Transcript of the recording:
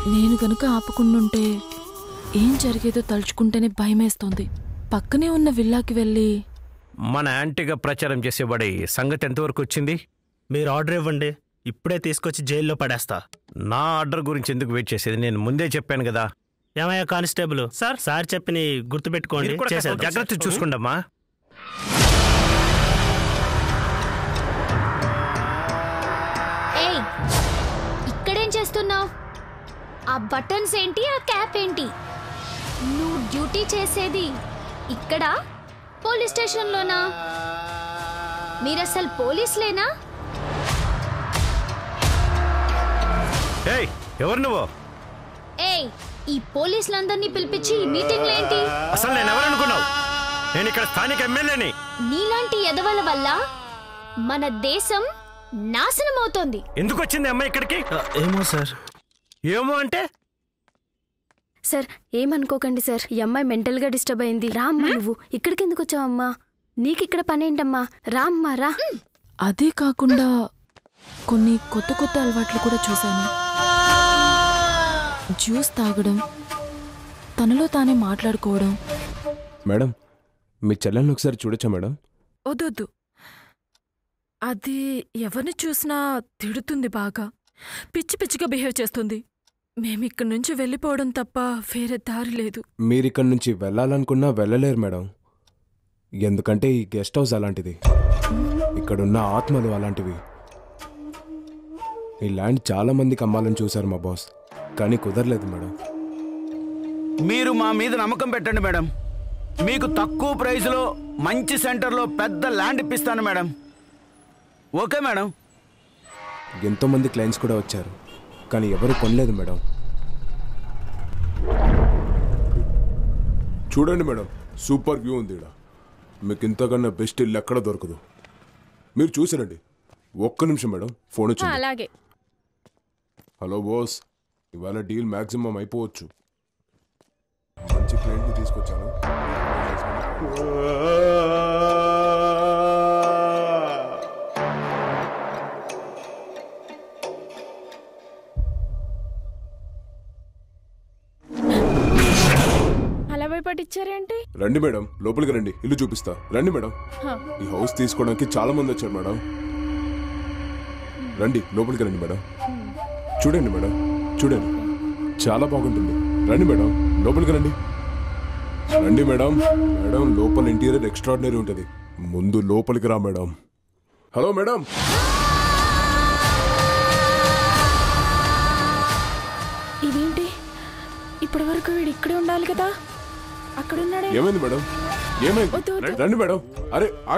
నేను గనుక ఆపకుండుంటే ఏం జరిగేదో తలుచుకుంటేనే భయమేస్తోంది. పక్కనే ఉన్న విల్లాకి వెళ్ళి మన యాంటీగా ప్రచారం చేసేవాడి సంగతి ఎంతవరకు వచ్చింది? మీరు ఆర్డర్ ఇవ్వండి, ఇప్పుడే తీసుకొచ్చి జైల్లో పడేస్తా. నా ఆర్డర్ గురించి ఎందుకు వెయిట్ చేసేది? నేను ముందే చెప్పాను కదా. ఏమయ్యా కానిస్టేబుల్ సార్, సార్ చెప్పి గుర్తుపెట్టుకోండి. జాగ్రత్త చూసుకోండమ్మా. ఇక్కడేం చేస్తున్నావు? ఆ బటన్స్ ఏంటి, ఆ క్యాప్ ఏంటి? నువ్వు డ్యూటీ చేసేది ఇక్కడ పోలీస్ స్టేషన్లోనా? మీరసలు పోలీసులేనా? ఏయ్, ఎవరు నువ్వు? ఏయ్, ఈ పోలీసులందరినీ పిలిపించి మీటింగ్లు ఏంటి? అసలు నేను ఎవరనుకున్నావు? నేను ఇక్కడ స్థానిక ఎమ్మెల్యేని. నీలాంటి ఎదవల వల్ల మన దేశం నాశనం అవుతోంది. ఎందుకు వచ్చింది అమ్మాయి ఇక్కడికి? ఏమో సార్. ఏమో అంటే? సార్ ఏమనుకోకండి సార్, ఈ అమ్మాయి మెంటల్ గా డిస్టర్బ్ అయింది. రా అమ్మా, నువ్వు ఇక్కడికి ఎందుకు వచ్చావమ్మా? నీకిక్కడ పనేంటమ్మా? రా అమ్మా రా. అదే కాకుండా కొన్ని కొత్త కొత్త అలవాట్లు కూడా చూశాను. జ్యూస్ తాగడం, తనలో తానే మాట్లాడుకోవడం. మేడం, మీ చెల్లెల్ని ఒకసారి చూడొచ్చా మేడం? వద్దొద్దు, అది ఎవరిని చూసినా తిడుతుంది, బాగా పిచ్చి పిచ్చిగా బిహేవ్ చేస్తుంది. మేమిక్కడి నుంచి వెళ్ళిపోవడం తప్ప వేరే దారి లేదు. మీరిక్కడి నుంచి వెళ్ళాలనుకున్నా వెళ్ళలేరు మేడం. ఎందుకంటే ఈ గెస్ట్ హౌస్ అలాంటిది, ఇక్కడున్న ఆత్మలు అలాంటివి. ఈ ల్యాండ్ చాలా మందికి అమ్మాలని చూశారు మా బాస్, కానీ కుదరలేదు మేడం. మీరు మా మీద నమ్మకం పెట్టండి మేడం. మీకు తక్కువ ప్రైస్లో మంచి సెంటర్లో పెద్ద ల్యాండ్ ఇప్పిస్తాను మేడం. Okay madam. ఎంతోమంది క్లయింట్స్ కూడా వచ్చారు, కానీ ఎవరు కొనలేదు మేడం. చూడండి మేడం, సూపర్ వ్యూ ఉంది ఇక్కడ. మీకు ఇంతకన్నా బెస్ట్ ఇల్లు ఎక్కడ దొరకదు. మీరు చూసిరండి. ఒక్క నిమిషం మేడం, ఫోన్ వచ్చింది. అలాగే. హలో బాస్, ఇవాళ డీల్ మ్యాక్సిమం అయిపోవచ్చు. మంచి క్లయింట్ని తీసుకొచ్చాను. అలా భయపడిచ్చారేంటి? రండి మేడం, లోపలికి రండి, ఇల్లు చూపిస్తా. రండి మేడం. ఈ హౌస్ తీసుకోవడానికి చాలా మంది వచ్చారు మేడం. రండి, లోపలికి రండి మేడం. చూడండి మేడం, చూడండి, చాలా బాగుంటుంది. రండి మేడం, లోపలికి రండి. రండి మేడం. మేడం, లోపల ఇంటీరియర్ ఎక్స్ట్రాడినరీ ఉంటుంది. ముందు లోపలికి రా మేడం. Hello madam. ఇదేంటి, ఇప్పటి వరకు వీడు ఇక్కడే ఉండాలి కదా, అక్కడున్నాడే. ఏమైంది మేడం? ఏమైంది? రండి మేడం. అరే